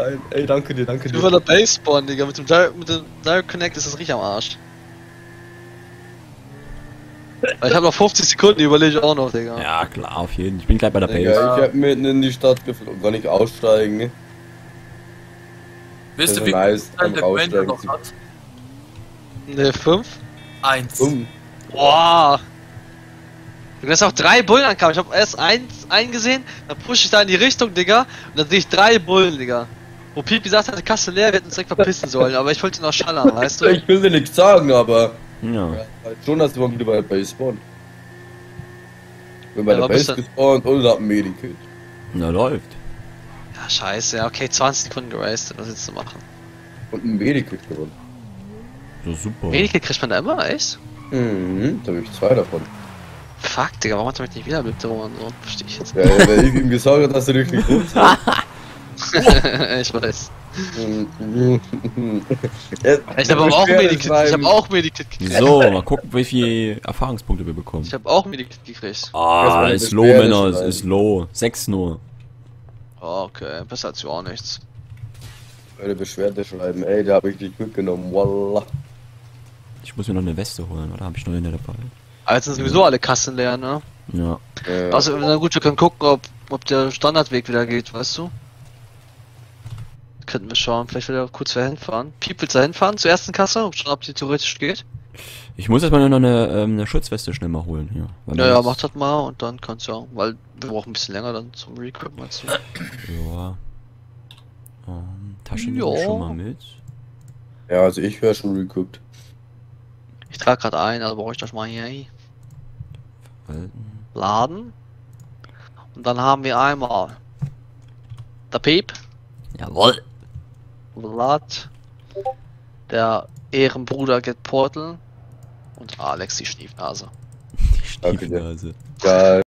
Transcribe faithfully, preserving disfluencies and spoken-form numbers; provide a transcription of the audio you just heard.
Ey, danke dir, danke dir. Über der Base Spawn, Digga. Mit dem Direct, mit dem Direct Connect ist das richtig am Arsch. Ich hab noch fünfzig Sekunden, die überlege ich auch noch, Digga. Ja, klar, auf jeden Fall. Ich bin gleich bei der Base. Ja, ich hab mitten in die Stadt geflogen, kann ich aussteigen, ne? Wisst ihr, Also wie nice, viel beim der Commander Aussteigen noch zu- hat? Ne, fünf? Eins. Um. Boah! Du hast auch drei Bullen ankamen. Ich hab erst eins eingesehen, dann push ich da in die Richtung, Digga. Und dann sehe ich drei Bullen, Digga. Wo Piep gesagt hat, die Kasse leer, wir hätten uns direkt verpissen sollen. Aber ich wollte ihn noch schallern, weißt du? Ich will dir nichts sagen, aber Ja. ja, halt schon, dass du mal wieder bei der Base spawnst. Ich bin bei Ja, der aber bist Base du- gespawnt und hab ein Medikit. Na, läuft. Ja, scheiße, ja, okay, zwanzig Sekunden gerastet, was jetzt zu machen? Und ein Medikit gewonnen. So super. Medikit kriegt man da immer, echt? Mhm, da hab ich zwei davon. Fuck, Digga, warum hat er mich nicht wiederbelebt, Roman? So, versteh ich jetzt. Ja, ja, weil ich ihm gesagt habe, dass er richtig gut ist. Ich weiß. Ja, Ich hab aber auch Medikit, ich hab auch Medikit gekriegt. So, mal gucken, wie viele Erfahrungspunkte wir bekommen. Ich hab auch Medikit gekriegt. Ah, Erstmal ist eine low, Beschwerde Männer, es schreiben. ist low. Sechs nur. Oh, okay, besser als gar nichts. Eine Beschwerde schreiben, ey, da hab ich dich mitgenommen, wallah. Ich muss mir noch eine Weste holen, oder? Hab ich noch eine dabei? Aber jetzt sind sowieso alle Kassen leer, ne? Ja. Ja. Also, na gut, wir können gucken, ob, ob der Standardweg wieder geht, weißt du? Könnten wir schauen, vielleicht will er kurz wer hinfahren. Piep, willst du da hinfahren zur ersten Kasse? Ob schon, ob die theoretisch geht? Ich muss erstmal noch eine, ähm, eine Schutzweste schnell mal holen hier. Weil Ja, ja, sonst- mach das mal und dann kannst du ja, weil wir brauchen ein bisschen länger dann zum Recruit, meinst du? Ja. Ähm, Taschen Ja. nehme ich schon mal mit. Ja, also ich wäre schon recooked. Ich trage gerade ein, also brauche ich das mal hier Verwalten. laden. Und dann haben wir einmal der Piep, Jawohl. Vlad, der Ehrenbruder Get Portal und Alex die Schniefnase. Die Danke dir. Stiefnase. Geil.